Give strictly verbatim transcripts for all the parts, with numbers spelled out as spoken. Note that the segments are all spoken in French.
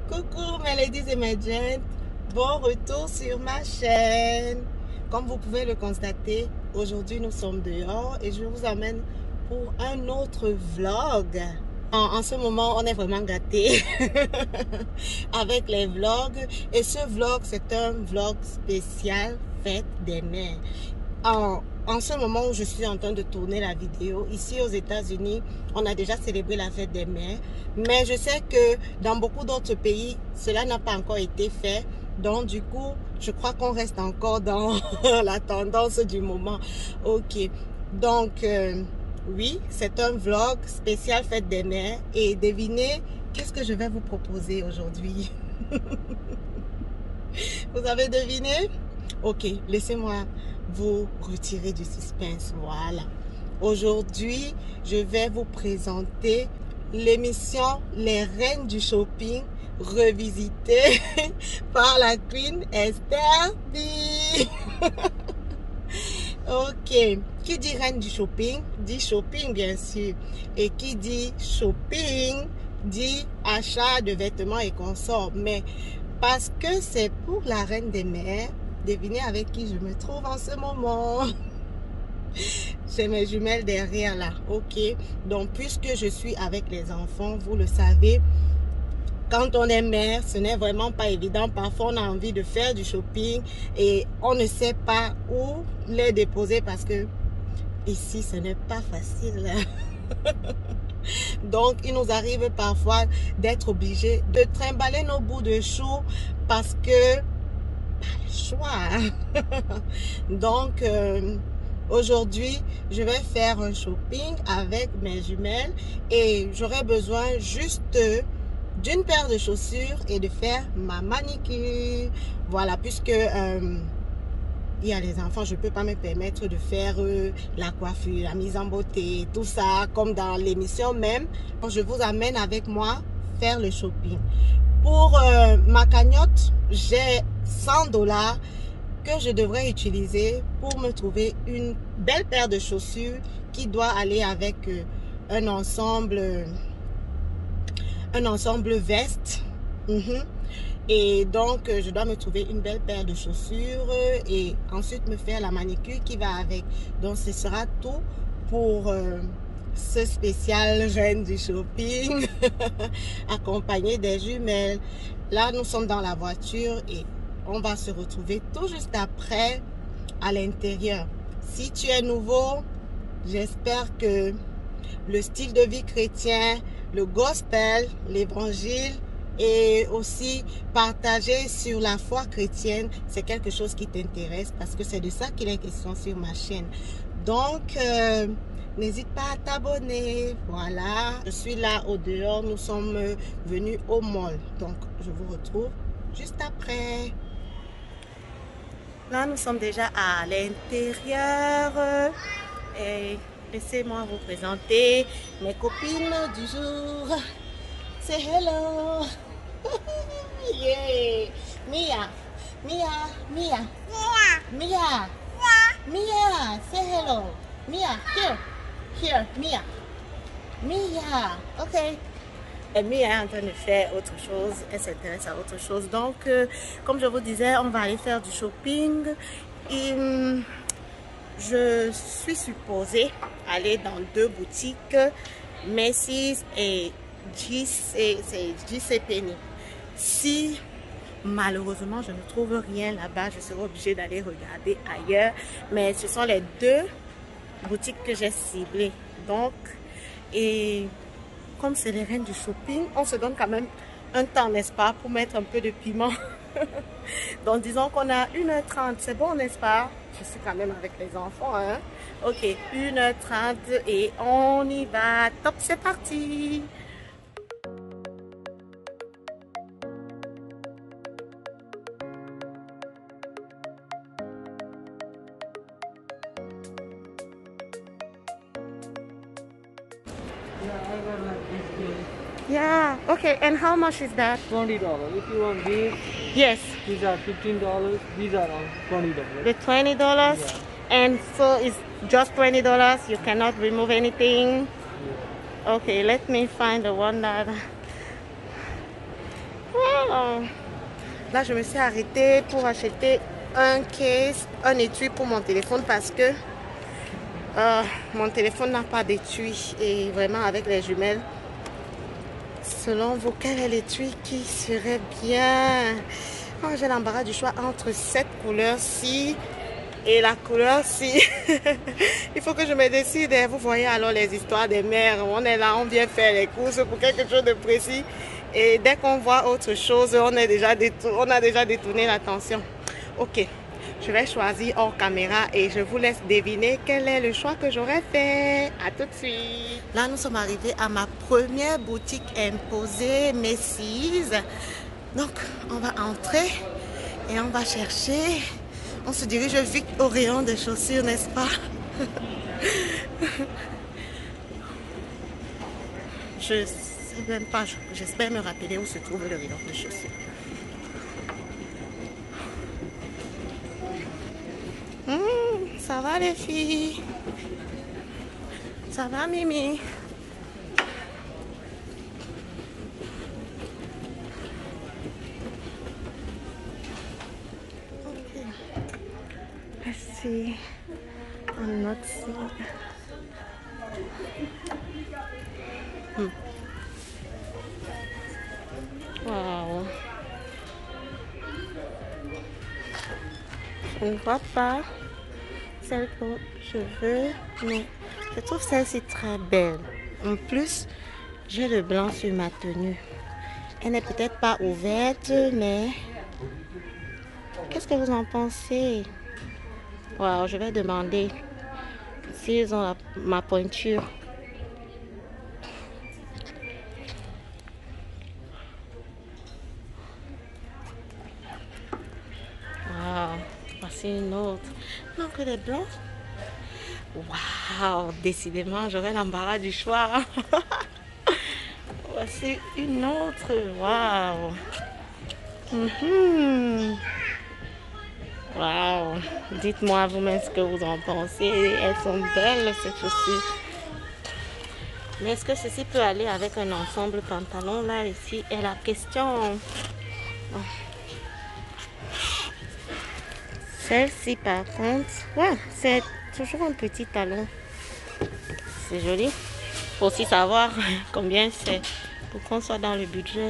Coucou mes ladies et mes gents, bon retour sur ma chaîne. Comme vous pouvez le constater, aujourd'hui nous sommes dehors et je vous amène pour un autre vlog. En, en ce moment, on est vraiment gâtés avec les vlogs. Et ce vlog, c'est un vlog spécial fête des mères. En, en ce moment où je suis en train de tourner la vidéo, ici aux États-Unis, on a déjà célébré la fête des mères. Mais je sais que dans beaucoup d'autres pays, cela n'a pas encore été fait. Donc du coup, je crois qu'on reste encore dans la tendance du moment. Ok, donc euh, oui, c'est un vlog spécial fête des mères. Et devinez, qu'est-ce que je vais vous proposer aujourd'hui? Vous avez deviné? Ok, laissez-moi vous retirer du suspense. Voilà. Aujourd'hui, je vais vous présenter l'émission Les Reines du Shopping revisitée par la Queen Esther B. Ok. Qui dit Reine du Shopping dit shopping, bien sûr. Et qui dit shopping dit achat de vêtements et consorts. Mais parce que c'est pour la Reine des Mères, devinez avec qui je me trouve en ce moment. J'ai mes jumelles derrière là. Ok. Donc puisque je suis avec les enfants, vous le savez, quand on est mère, ce n'est vraiment pas évident. Parfois on a envie de faire du shopping et on ne sait pas où les déposer parce que ici ce n'est pas facile. Donc il nous arrive parfois d'être obligés de trimballer nos bouts de chou parce que pas le choix. Donc euh, aujourd'hui je vais faire un shopping avec mes jumelles et j'aurai besoin juste d'une paire de chaussures et de faire ma manicure. Voilà, puisque euh, il y a les enfants, je ne peux pas me permettre de faire euh, la coiffure, la mise en beauté, tout ça comme dans l'émission même. Donc, je vous amène avec moi faire le shopping. Pour euh, ma cagnotte, j'ai cent dollars que je devrais utiliser pour me trouver une belle paire de chaussures qui doit aller avec euh, un ensemble, euh, un ensemble veste. Mm-hmm. Et donc, euh, je dois me trouver une belle paire de chaussures euh, et ensuite me faire la manicure qui va avec. Donc, ce sera tout pour euh, ce spécial Reine du Shopping accompagné des jumelles. Là, nous sommes dans la voiture et on va se retrouver tout juste après à l'intérieur. Si tu es nouveau, j'espère que le style de vie chrétien, le gospel, l'évangile et aussi partager sur la foi chrétienne, c'est quelque chose qui t'intéresse parce que c'est de ça qu'il est question sur ma chaîne. Donc, euh, n'hésite pas à t'abonner. Voilà, je suis là au dehors, nous sommes venus au mall. Donc, je vous retrouve juste après. Là, nous sommes déjà à l'intérieur et laissez-moi vous présenter mes copines du jour. Say hello. Yeah. Mia. Mia. Mia. Mia. Mia. Mia. Say hello. Mia. Here. Here. Mia. Mia. Ok. Et Mia est en train de faire autre chose. Elle s'intéresse à autre chose. Donc, euh, comme je vous disais, on va aller faire du shopping. Et hum, je suis supposée aller dans deux boutiques, Macy's et J C Penney. Si malheureusement je ne trouve rien là-bas, je serai obligée d'aller regarder ailleurs. Mais ce sont les deux boutiques que j'ai ciblées. Donc, et comme c'est les reines du shopping, on se donne quand même un temps, n'est-ce pas, pour mettre un peu de piment. Donc disons qu'on a une heure trente, c'est bon, n'est-ce pas? Je suis quand même avec les enfants, hein? Ok, une heure trente et on y va. Top, c'est parti! Yeah, okay, and how much is that? twenty dollars. If you want these, Yes. these are fifteen dollars. These are on twenty dollars. The twenty dollars? Yeah. And so it's just twenty dollars? You cannot remove anything? Yeah. Okay, let me find the one that... Wow. Oh. Là, je me suis arrêtée pour acheter un case, un étui pour mon téléphone parce que euh, mon téléphone n'a pas d'étui. Et vraiment, avec les jumelles, selon vous, quel est l'étui qui serait bien? Oh, j'ai l'embarras du choix entre cette couleur-ci et la couleur-ci. Il faut que je me décide. Vous voyez alors les histoires des mères. On est là, on vient faire les courses pour quelque chose de précis. Et dès qu'on voit autre chose, on, est déjà on a déjà détourné l'attention. Ok, je vais choisir hors caméra et je vous laisse deviner quel est le choix que j'aurais fait. À tout de suite. Là, nous sommes arrivés à ma première boutique imposée, Macy's. Donc, on va entrer et on va chercher. On se dirige vite au rayon des chaussures, n'est-ce pas? Je sais même pas, j'espère me rappeler où se trouve le rayon de chaussures. Mmh, ça va les filles? Ça va Mimi? Ok. Let's see on notre side. Hmm. Wow. Je ne vois pas celle que je veux, mais je trouve celle-ci très belle. En plus, j'ai le blanc sur ma tenue. Elle n'est peut-être pas ouverte, mais qu'est-ce que vous en pensez? Wow, je vais demander s'ils ont la, ma pointure. Wow, voici une autre. Non, que des blancs. Wow, décidément, j'aurai l'embarras du choix. Voici une autre. Wow. Mm-hmm. Wow. Dites-moi vous-même ce que vous en pensez. Elles sont belles, ces chaussures. Mais est-ce que ceci peut aller avec un ensemble pantalon? Là, ici, est la question. Celle-ci, par contre, ouais, c'est toujours un petit talon. C'est joli. Faut aussi savoir combien c'est pour qu'on soit dans le budget.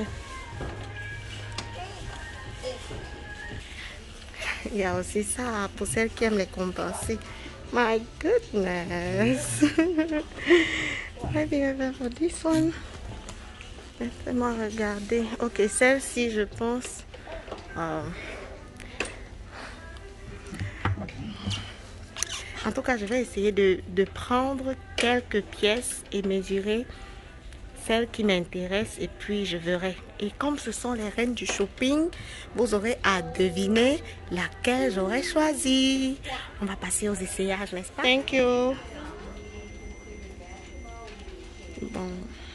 Il y a aussi ça pour celles qui aiment les compenser. My goodness. Maybe I have for this one. Laissez-moi regarder. Ok, celle-ci, je pense. Wow. En tout cas, je vais essayer de, de prendre quelques pièces et mesurer celles qui m'intéressent et puis je verrai. Et comme ce sont les reines du shopping, vous aurez à deviner laquelle j'aurais choisi. On va passer aux essayages, n'est-ce pas? Thank you. Bon.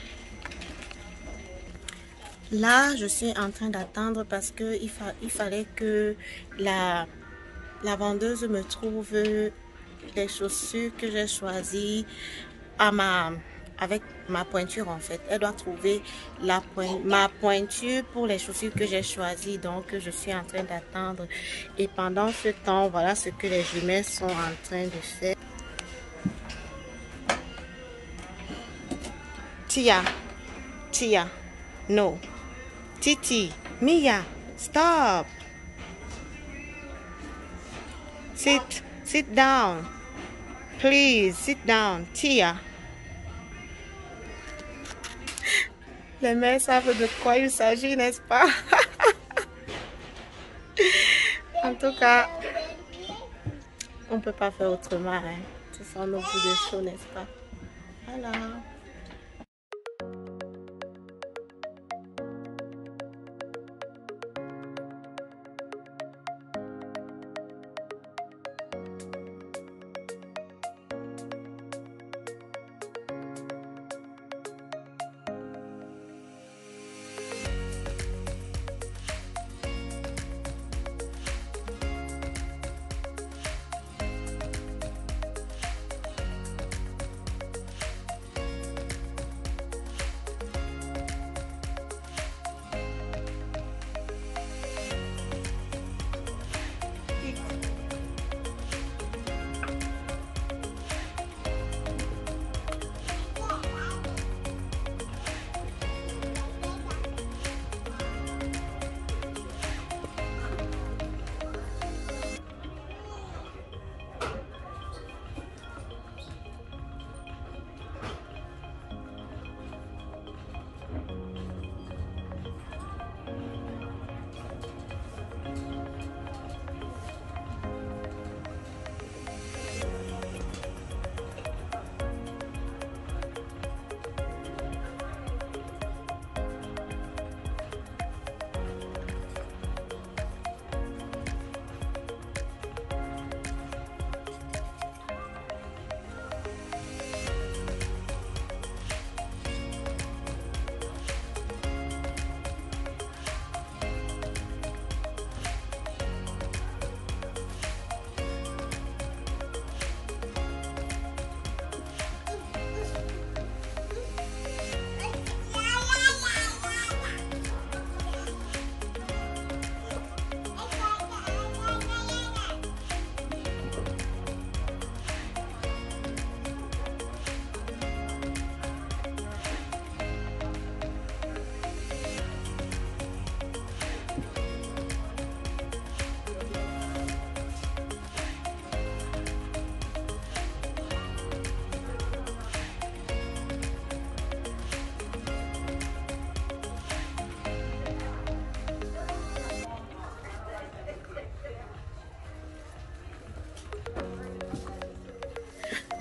Là, je suis en train d'attendre parce que il, fa il fallait que la, la vendeuse me trouve les chaussures que j'ai choisies à ma, avec ma pointure en fait. Elle doit trouver la poin ma pointure pour les chaussures que j'ai choisies. Donc, je suis en train d'attendre. Et pendant ce temps, voilà ce que les jumelles sont en train de faire. Tia, Tia, no. Titi, Mia, stop. Sit, sit down. Please, sit down. Tia. Les mères savent de quoi il s'agit, n'est-ce pas? En tout cas, on ne peut pas faire autrement. Hein. Ce sont nos bouts de chaud, n'est-ce pas? Voilà.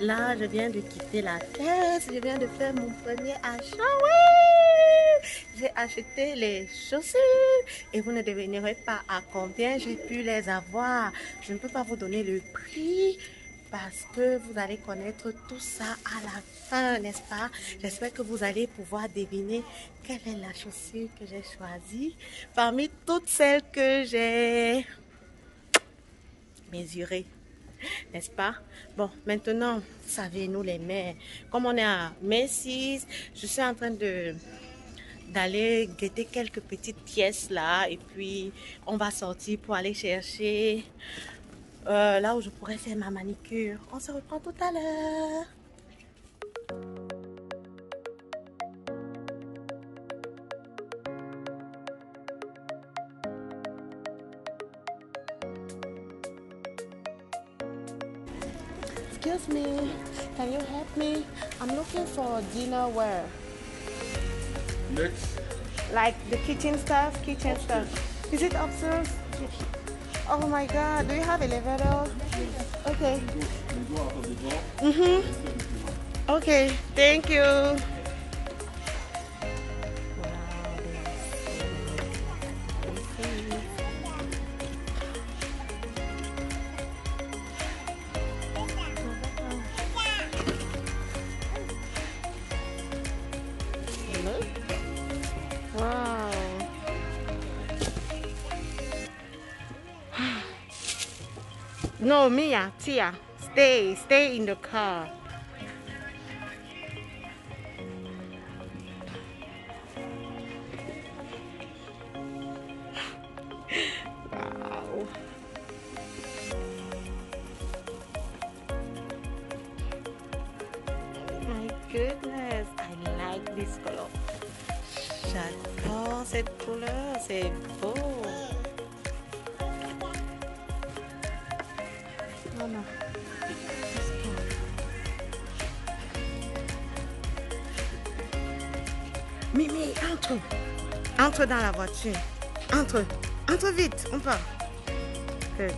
Là, je viens de quitter la caisse. Je viens de faire mon premier achat. Oui! J'ai acheté les chaussures. Et vous ne devinerez pas à combien j'ai pu les avoir. Je ne peux pas vous donner le prix parce que vous allez connaître tout ça à la fin, n'est-ce pas? J'espère que vous allez pouvoir deviner quelle est la chaussure que j'ai choisie parmi toutes celles que j'ai mesurées. N'est-ce pas? Bon, maintenant, savez-nous les mères. Comme on est à Macy's, je suis en train de d'aller guetter quelques petites pièces là. Et puis, on va sortir pour aller chercher euh, là où je pourrais faire ma manicure. On se reprend tout à l'heure. Excuse me, can you help me? I'm looking for dinner wear. Next. Like the kitchen stuff, kitchen stuff. Is it upstairs? Oh my god, do you have elevator? Okay. Mm-hmm. Okay, thank you. Wow. No, Mia, Tia, stay, stay in the car. Wow. My goodness, I like this color. J'adore cette couleur, c'est beau. Maman. Mimi, entre. Entre dans la voiture. Entre. Entre vite, on part. Good.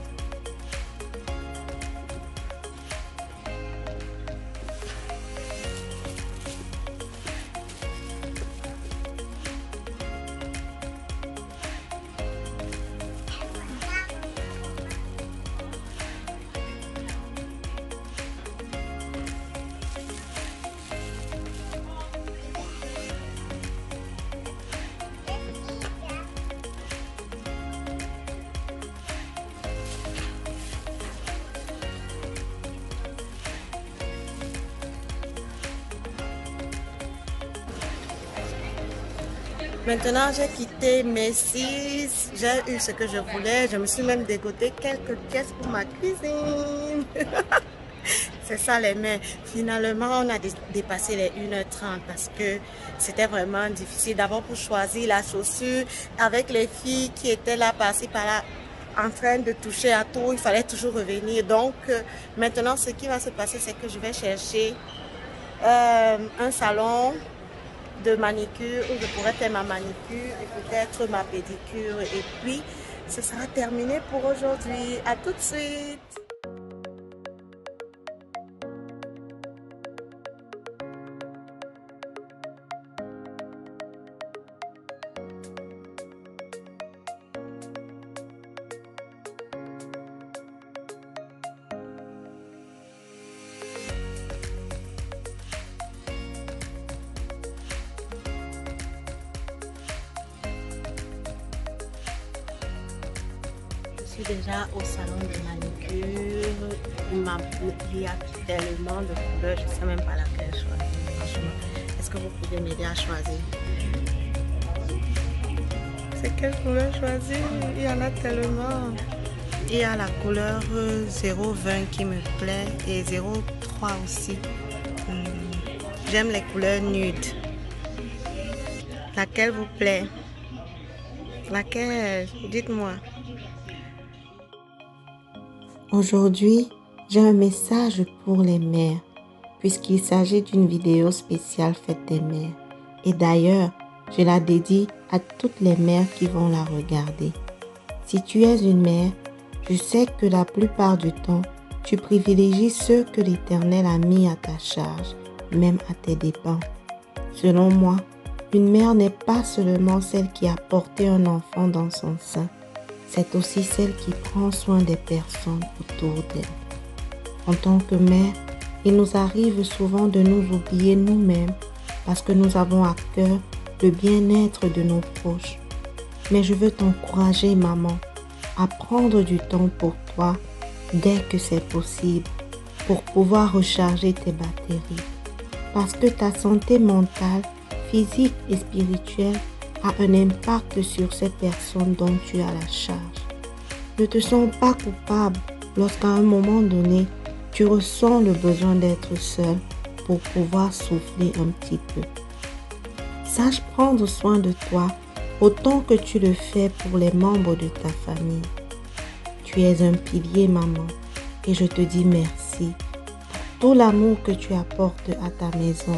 Maintenant, j'ai quitté Macy's. J'ai eu ce que je voulais. Je me suis même dégoté quelques pièces pour ma cuisine. C'est ça les mains. Finalement, on a dépassé les une heure trente parce que c'était vraiment difficile. D'abord pour choisir la chaussure avec les filles qui étaient là, par-ci, par-là, en train de toucher à tout. Il fallait toujours revenir. Donc, euh, maintenant, ce qui va se passer, c'est que je vais chercher euh, un salon de manicure où je pourrais faire ma manicure et peut-être ma pédicure. Et puis, ce sera terminé pour aujourd'hui. À tout de suite. Je suis déjà au salon de manicure. Il y a tellement de couleurs, je ne sais même pas laquelle choisir. Franchement, est-ce que vous pouvez m'aider à choisir? C'est quelle couleur choisir? Il y en a tellement. Il y a la couleur zéro vingt qui me plaît et zéro trois aussi. Hum, J'aime les couleurs nudes. Laquelle vous plaît? Laquelle? Dites-moi. Aujourd'hui, j'ai un message pour les mères, puisqu'il s'agit d'une vidéo spéciale faite des mères. Et d'ailleurs, je la dédie à toutes les mères qui vont la regarder. Si tu es une mère, je sais que la plupart du temps, Tu privilégies ceux que l'Éternel a mis à ta charge, même à tes dépens. Selon moi, une mère n'est pas seulement celle qui a porté un enfant dans son sein, c'est aussi celle qui prend soin des personnes autour d'elle. En tant que mère, il nous arrive souvent de nous oublier nous-mêmes parce que nous avons à cœur le bien-être de nos proches. Mais je veux t'encourager, maman, à prendre du temps pour toi dès que c'est possible pour pouvoir recharger tes batteries. Parce que ta santé mentale, physique et spirituelle a un impact sur ces personnes dont tu as la charge. Ne te sens pas coupable lorsqu'à un moment donné, tu ressens le besoin d'être seul pour pouvoir souffler un petit peu. Sache prendre soin de toi autant que tu le fais pour les membres de ta famille. Tu es un pilier, maman, et je te dis merci pour tout l'amour que tu apportes à ta maison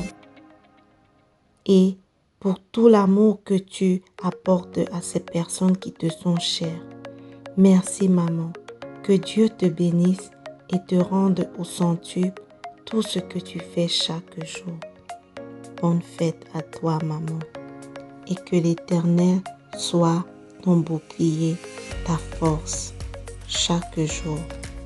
et pour tout l'amour que tu apportes à ces personnes qui te sont chères. Merci, maman. Que Dieu te bénisse et te rende au centuple tout ce que tu fais chaque jour. Bonne fête à toi, maman. Et que l'Éternel soit ton bouclier, ta force, chaque jour.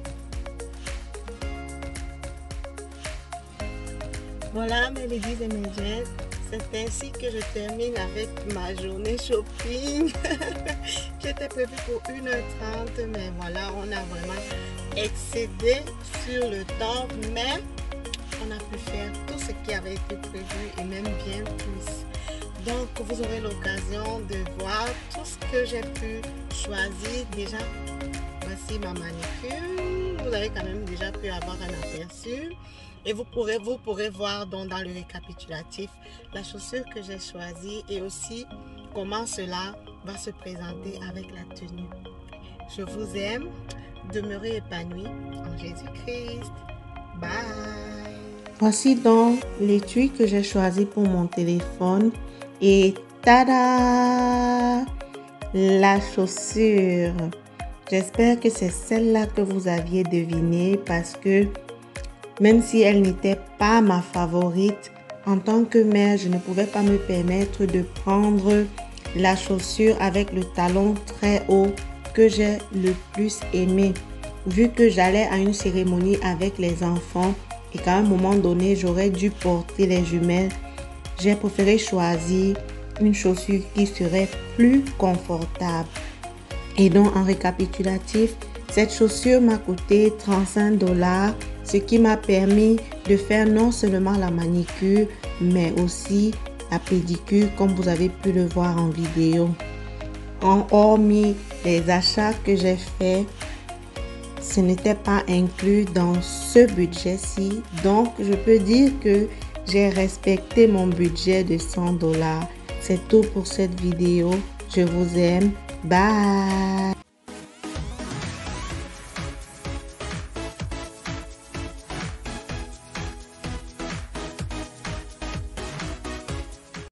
Voilà, mes ladies et mes gents, c'est ainsi que je termine avec ma journée shopping qui était prévue pour une heure trente, mais voilà, on a vraiment excédé sur le temps, mais on a pu faire tout ce qui avait été prévu et même bien plus. Donc, vous aurez l'occasion de voir tout ce que j'ai pu choisir. Déjà, voici ma manicure. Vous avez quand même déjà pu avoir un aperçu. Et vous pourrez, vous pourrez voir donc dans le récapitulatif la chaussure que j'ai choisie et aussi comment cela va se présenter avec la tenue. Je vous aime. Demeurez épanouis en Jésus-Christ. Bye. Voici donc l'étui que j'ai choisi pour mon téléphone. Et tada! La chaussure. J'espère que c'est celle-là que vous aviez deviné parce que même si elle n'était pas ma favorite, en tant que mère, je ne pouvais pas me permettre de prendre la chaussure avec le talon très haut que j'ai le plus aimé. Vu que j'allais à une cérémonie avec les enfants et qu'à un moment donné, j'aurais dû porter les jumelles, j'ai préféré choisir une chaussure qui serait plus confortable. Et donc, en récapitulatif, cette chaussure m'a coûté trente-cinq dollars, ce qui m'a permis de faire non seulement la manicure, mais aussi la pédicure, comme vous avez pu le voir en vidéo. En hormis les achats que j'ai faits, ce n'était pas inclus dans ce budget-ci. Donc, je peux dire que j'ai respecté mon budget de cent dollars. C'est tout pour cette vidéo. Je vous aime. Bye!